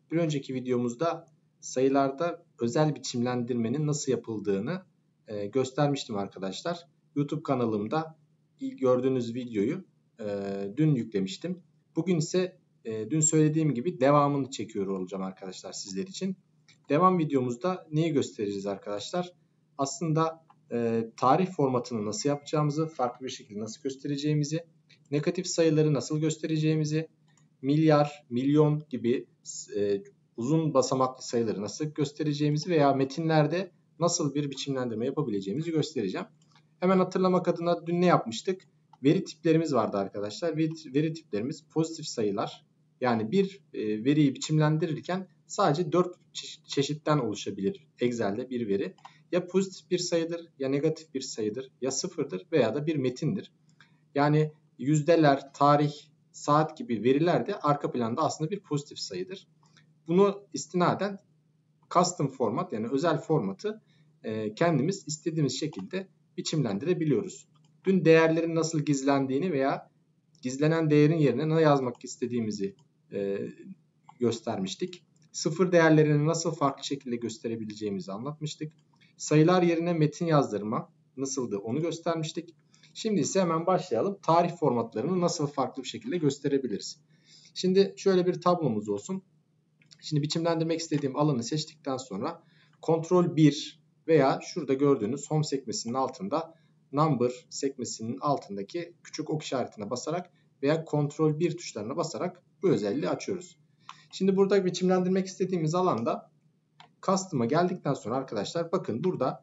Bir önceki videomuzda sayılarda özel biçimlendirmenin nasıl yapıldığını göstermiştim arkadaşlar. YouTube kanalımda gördüğünüz videoyu dün yüklemiştim. Bugün ise dün söylediğim gibi devamını çekiyor olacağım arkadaşlar sizler için. Devam videomuzda neyi göstereceğiz arkadaşlar? Aslında tarih formatını nasıl yapacağımızı, farklı bir şekilde nasıl göstereceğimizi, negatif sayıları nasıl göstereceğimizi, milyar, milyon gibi uzun basamaklı sayıları nasıl göstereceğimizi veya metinlerde nasıl bir biçimlendirme yapabileceğimizi göstereceğim. Hemen hatırlamak adına dün ne yapmıştık? Veri tiplerimiz vardı arkadaşlar. Veri tiplerimiz pozitif sayılar. Yani bir veriyi biçimlendirirken sadece 4 çeşitten oluşabilir Excel'de bir veri. Ya pozitif bir sayıdır, ya negatif bir sayıdır, ya sıfırdır veya da bir metindir. Yani yüzdeler, tarih, saat gibi veriler de arka planda aslında bir pozitif sayıdır. Bunu istinaden custom format, yani özel formatı kendimiz istediğimiz şekilde biçimlendirebiliyoruz. Dün değerlerin nasıl gizlendiğini veya gizlenen değerin yerine ne yazmak istediğimizi göstermiştik. Sıfır değerlerini nasıl farklı şekilde gösterebileceğimizi anlatmıştık. Sayılar yerine metin yazdırma nasıldı onu göstermiştik. Şimdi ise hemen başlayalım. Tarih formatlarını nasıl farklı bir şekilde gösterebiliriz? Şimdi şöyle bir tablomuz olsun. Şimdi biçimlendirmek istediğim alanı seçtikten sonra Ctrl 1 veya şurada gördüğünüz Home sekmesinin altında Number sekmesinin altındaki küçük ok işaretine basarak veya Ctrl 1 tuşlarına basarak bu özelliği açıyoruz. Şimdi burada biçimlendirmek istediğimiz alanda Custom'a geldikten sonra arkadaşlar bakın burada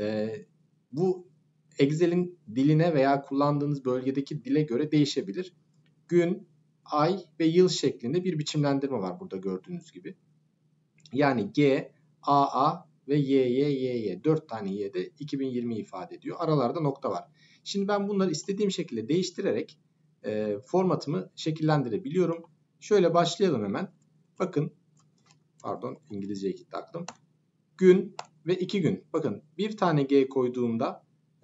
bu Excel'in diline veya kullandığınız bölgedeki dile göre değişebilir. Gün, ay ve yıl şeklinde bir biçimlendirme var burada gördüğünüz gibi. Yani G, AA ve YY. 4 tane Y de 2020 ifade ediyor. Aralarda nokta var. Şimdi ben bunları istediğim şekilde değiştirerek formatımı şekillendirebiliyorum. Şöyle başlayalım hemen. Bakın, pardon İngilizceye gitti aklım. Gün ve 2 gün. Bakın bir tane G koyduğumda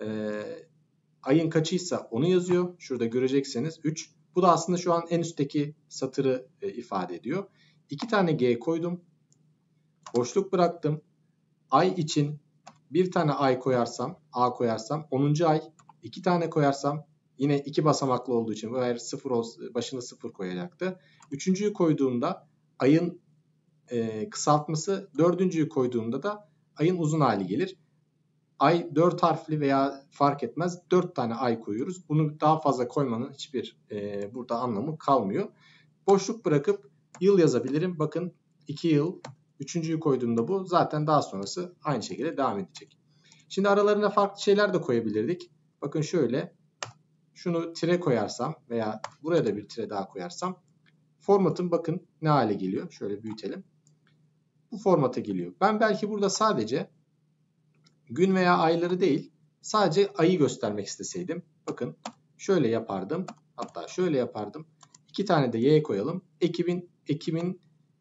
ayın kaçıysa onu yazıyor. Şurada görecekseniz 3. Bu da aslında şu an en üstteki satırı ifade ediyor. 2 tane G koydum. Boşluk bıraktım. Ay için bir tane ay koyarsam, A koyarsam 10. ay. 2 tane koyarsam yine 2 basamaklı olduğu için eğer 0 olsa başına 0 koyacaktı. 3.'yü koyduğumda ayın kısaltması, 4.'yü koyduğumda da ayın uzun hali gelir. Ay 4 harfli veya fark etmez 4 tane ay koyuyoruz. Bunu daha fazla koymanın hiçbir burada anlamı kalmıyor. Boşluk bırakıp yıl yazabilirim. Bakın 2 yıl. 3.'yü koyduğumda bu. Zaten daha sonrası aynı şekilde devam edecek. Şimdi aralarına farklı şeyler de koyabilirdik. Bakın şöyle. Şunu tire koyarsam veya buraya da bir tire daha koyarsam formatım bakın ne hale geliyor. Şöyle büyütelim. Bu formata geliyor. Ben belki burada sadece gün veya ayları değil, sadece ayı göstermek isteseydim. Bakın şöyle yapardım. Hatta şöyle yapardım. 2 tane de Y koyalım. Ekim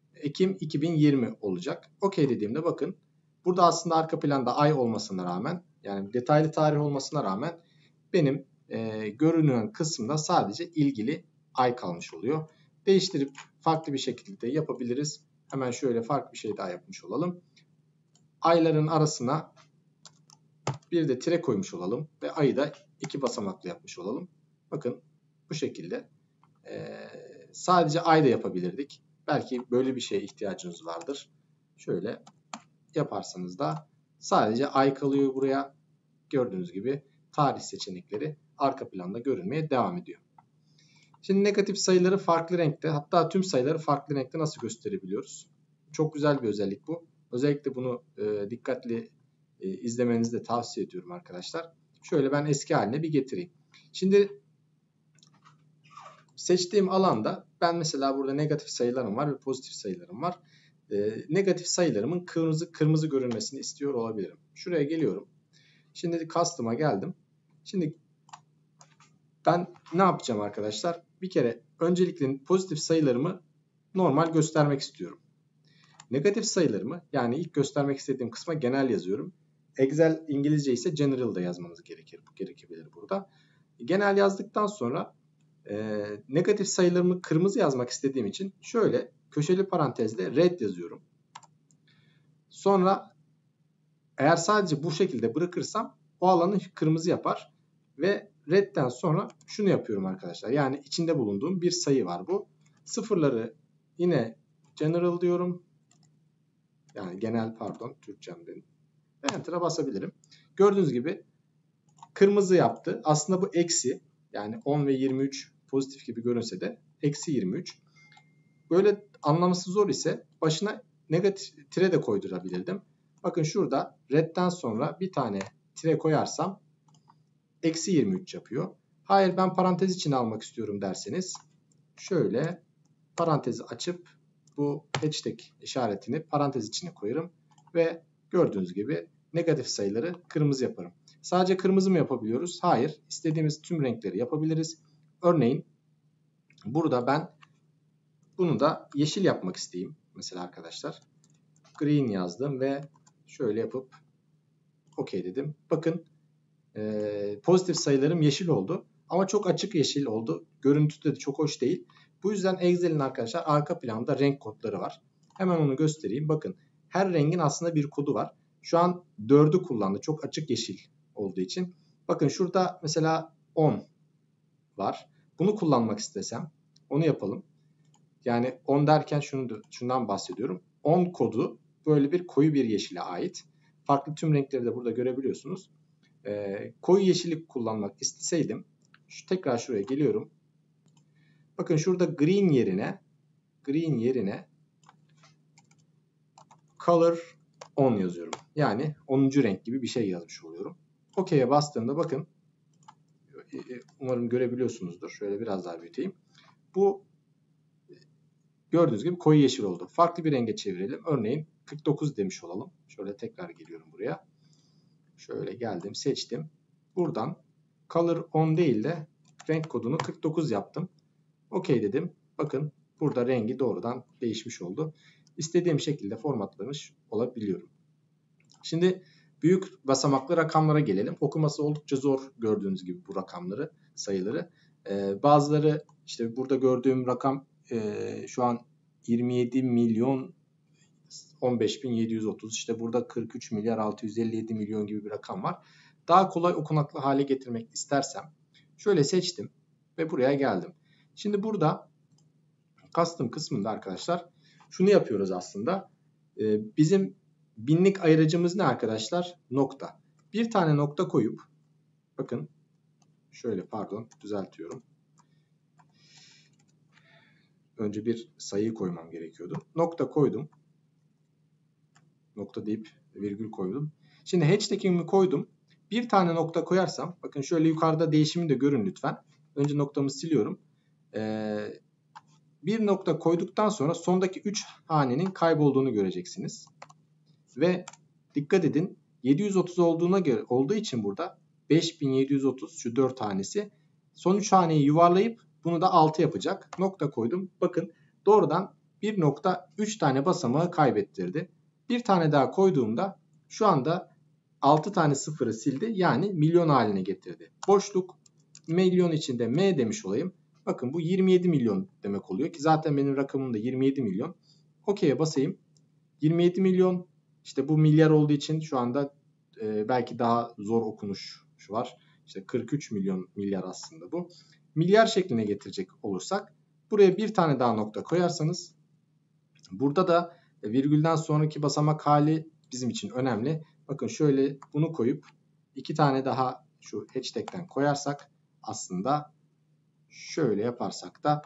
2020 olacak. Okey dediğimde bakın. Burada aslında arka planda ay olmasına rağmen, yani detaylı tarih olmasına rağmen benim görünen kısımda sadece ilgili ay kalmış oluyor. Değiştirip farklı bir şekilde yapabiliriz. Hemen şöyle farklı bir şey daha yapmış olalım. Ayların arasına bir de tire koymuş olalım ve ayı da 2 basamaklı yapmış olalım. Bakın bu şekilde sadece ay da yapabilirdik. Belki böyle bir şeye ihtiyacınız vardır. Şöyle yaparsanız da sadece ay kalıyor buraya. Gördüğünüz gibi tarih seçenekleri arka planda görünmeye devam ediyor. Şimdi negatif sayıları farklı renkte, hatta tüm sayıları farklı renkte nasıl gösterebiliyoruz? Çok güzel bir özellik bu. Özellikle bunu dikkatli izlemenizi de tavsiye ediyorum arkadaşlar. Şöyle ben eski haline bir getireyim. Şimdi seçtiğim alanda ben mesela burada negatif sayılarım var ve pozitif sayılarım var. Negatif sayılarımın kırmızı görünmesini istiyor olabilirim. Şuraya geliyorum. Şimdi Custom'a geldim. Şimdi ben ne yapacağım arkadaşlar? Bir kere öncelikle pozitif sayılarımı normal göstermek istiyorum. Negatif sayılarımı, yani ilk göstermek istediğim kısma genel yazıyorum. Excel İngilizce ise general da yazmanız gerekebilir burada. Genel yazdıktan sonra negatif sayılarımı kırmızı yazmak istediğim için şöyle köşeli parantezde red yazıyorum. Sonra eğer sadece bu şekilde bırakırsam o alanı kırmızı yapar. Ve red'den sonra şunu yapıyorum arkadaşlar. Yani içinde bulunduğum bir sayı var bu. Sıfırları yine general diyorum. Yani genel, pardon, Türkçem benim. Ve enter'a basabilirim. Gördüğünüz gibi kırmızı yaptı. Aslında bu eksi. Yani 10 ve 23 pozitif gibi görünse de eksi 23. Böyle anlaması zor ise başına negatif tire de koydurabilirdim. Bakın şurada red'den sonra bir tane tire koyarsam eksi 23 yapıyor. Hayır, ben parantez içine almak istiyorum derseniz şöyle parantezi açıp bu hashtag işaretini parantez içine koyarım ve gördüğünüz gibi negatif sayıları kırmızı yaparım. Sadece kırmızı mı yapabiliyoruz? Hayır. İstediğimiz tüm renkleri yapabiliriz. Örneğin burada ben bunu da yeşil yapmak isteyeyim. Mesela arkadaşlar green yazdım ve şöyle yapıp OK dedim. Bakın pozitif sayılarım yeşil oldu. Ama çok açık yeşil oldu. Görüntüde de çok hoş değil. Bu yüzden Excel'in arkadaşlar arka planda renk kodları var. Hemen onu göstereyim. Bakın her rengin aslında bir kodu var. Şu an 4'ü kullandı. Çok açık yeşil olduğu için. Bakın şurada mesela 10 var. Bunu kullanmak istesem onu yapalım. Yani 10 derken şundan bahsediyorum. 10 kodu böyle bir koyu bir yeşile ait. Farklı tüm renkleri de burada görebiliyorsunuz. Koyu yeşillik kullanmak isteseydim tekrar şuraya geliyorum. Bakın şurada green yerine color 10 yazıyorum. Yani 10. renk gibi bir şey yazmış oluyorum. OK'ye bastığımda bakın, umarım görebiliyorsunuzdur. Şöyle biraz daha büyüteyim. Bu gördüğünüz gibi koyu yeşil oldu. Farklı bir renge çevirelim. Örneğin 49 demiş olalım. Şöyle tekrar geliyorum buraya. Şöyle geldim, seçtim. Buradan color 10 değil de renk kodunu 49 yaptım. OK dedim. Bakın burada rengi doğrudan değişmiş oldu. İstediğim şekilde formatlamış olabiliyorum. Şimdi büyük basamaklı rakamlara gelelim. Okuması oldukça zor gördüğünüz gibi bu rakamları, sayıları. Bazıları işte burada gördüğüm rakam şu an 27 milyon 15.730, işte burada 43 milyar 657 milyon gibi bir rakam var. Daha kolay okunaklı hale getirmek istersem şöyle seçtim ve buraya geldim. Şimdi burada custom kısmında arkadaşlar şunu yapıyoruz aslında. Bizim binlik ayırıcımız ne arkadaşlar? Nokta. Bir tane nokta koyup bakın şöyle, pardon, düzeltiyorum. Önce bir sayıyı koymam gerekiyordu. Nokta koydum. Nokta deyip virgül koydum. Şimdi hashtag'imi koydum. Bir tane nokta koyarsam, bakın şöyle yukarıda değişimi de görün lütfen. Önce noktamı siliyorum. Bir nokta koyduktan sonra sondaki 3 hanenin kaybolduğunu göreceksiniz. Ve dikkat edin, 730 olduğu için burada 5730 şu 4 hanesi, son 3 haneyi yuvarlayıp bunu da 6 yapacak. Nokta koydum. Bakın doğrudan bir nokta 3 tane basamağı kaybettirdi. Bir tane daha koyduğumda şu anda 6 tane sıfırı sildi. Yani milyon haline getirdi. Boşluk milyon içinde M demiş olayım. Bakın bu 27 milyon demek oluyor ki zaten benim rakamım da 27 milyon. OK'ye basayım. 27 milyon, işte bu milyar olduğu için şu anda belki daha zor okunuş var. İşte 43 milyon milyar aslında bu. Milyar şekline getirecek olursak buraya bir tane daha nokta koyarsanız, burada da virgülden sonraki basamak hali bizim için önemli. Bakın şöyle bunu koyup iki tane daha şu hashtag'ten koyarsak, aslında şöyle yaparsak da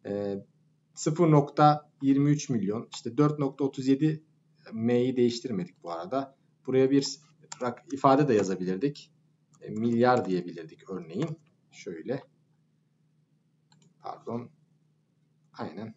0.23 milyon, işte 4.37 M'yi değiştirmedik bu arada. Buraya bir ifade de yazabilirdik. Milyar diyebilirdik örneğin. Şöyle. Pardon. Aynen.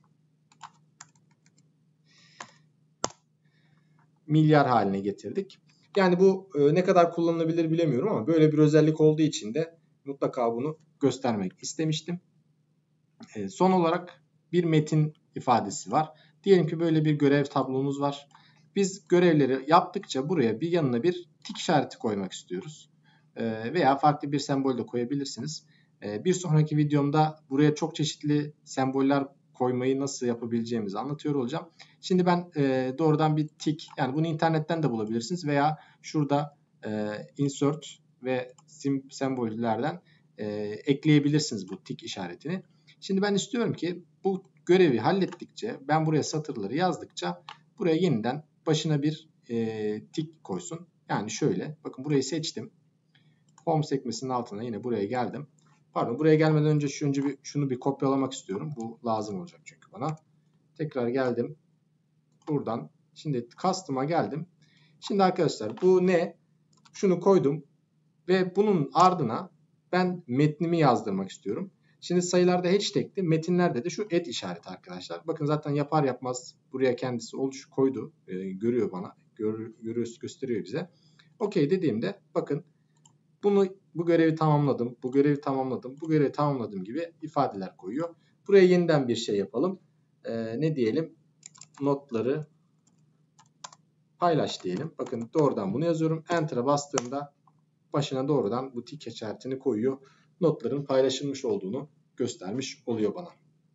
Milyar haline getirdik. Yani bu ne kadar kullanılabilir bilemiyorum ama böyle bir özellik olduğu için de mutlaka bunu göstermek istemiştim. Son olarak bir metin ifadesi var. Diyelim ki böyle bir görev tablomuz var. Biz görevleri yaptıkça buraya bir yanına bir tik işareti koymak istiyoruz. Veya farklı bir sembol de koyabilirsiniz. Bir sonraki videomda buraya çok çeşitli semboller koymayı nasıl yapabileceğimizi anlatıyor olacağım. Şimdi ben doğrudan bir tik, yani bunu internetten de bulabilirsiniz veya şurada insert ve sembollerden ekleyebilirsiniz bu tik işaretini. Şimdi ben istiyorum ki bu görevi hallettikçe, ben buraya satırları yazdıkça buraya yeniden başına bir tik koysun. Yani şöyle, bakın burayı seçtim. Home sekmesinin altına yine buraya geldim. Pardon, buraya gelmeden önce şunu bir kopyalamak istiyorum. Bu lazım olacak çünkü bana. Tekrar geldim. Buradan. Şimdi custom'a geldim. Şimdi arkadaşlar bu ne? Şunu koydum. Ve bunun ardına ben metnimi yazdırmak istiyorum. Şimdi sayılarda hashtag'ti. Metinlerde de şu add işareti arkadaşlar. Bakın zaten yapar yapmaz buraya kendisi koydu. Görüyor bana. Gösteriyor bize. OK dediğimde bakın bu görevi tamamladım, bu görevi tamamladım, bu görevi tamamladım gibi ifadeler koyuyor. Buraya yeniden bir şey yapalım. Ne diyelim? Notları paylaş diyelim. Bakın doğrudan bunu yazıyorum. Enter'a bastığımda başına doğrudan bu tik işaretini koyuyor. Notların paylaşılmış olduğunu göstermiş oluyor bana.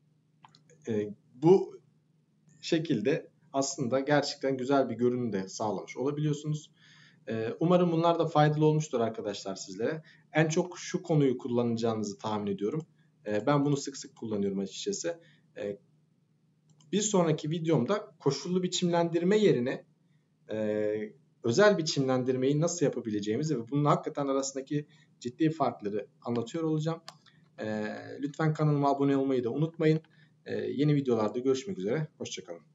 Bu şekilde aslında gerçekten güzel bir görünüm de sağlamış olabiliyorsunuz. Umarım bunlar da faydalı olmuştur arkadaşlar sizlere. En çok şu konuyu kullanacağınızı tahmin ediyorum. Ben bunu sık sık kullanıyorum açıkçası. Bir sonraki videomda koşullu biçimlendirme yerine özel biçimlendirmeyi nasıl yapabileceğimizi ve bunun hakikaten arasındaki ciddi farkları anlatıyor olacağım. Lütfen kanalıma abone olmayı da unutmayın. Yeni videolarda görüşmek üzere. Hoşça kalın.